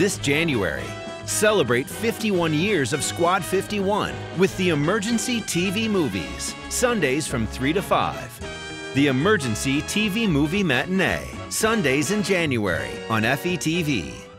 This January, celebrate 51 years of Squad 51 with the Emergency TV Movies, Sundays from 3 to 5. The Emergency TV Movie Matinee, Sundays in January on FETV.